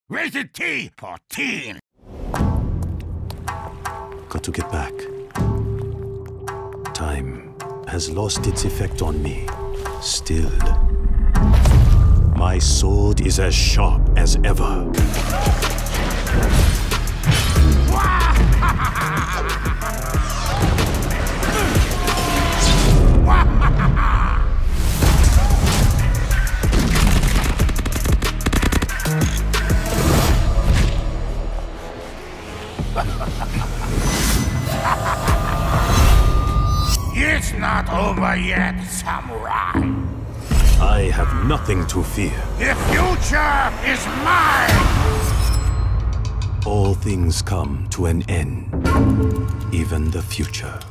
Rated T for teen. Got to get back. Time has lost its effect on me. Still, my sword is as sharp as ever. It's not over yet, samurai. I have nothing to fear. The future is mine! All things come to an end, even the future.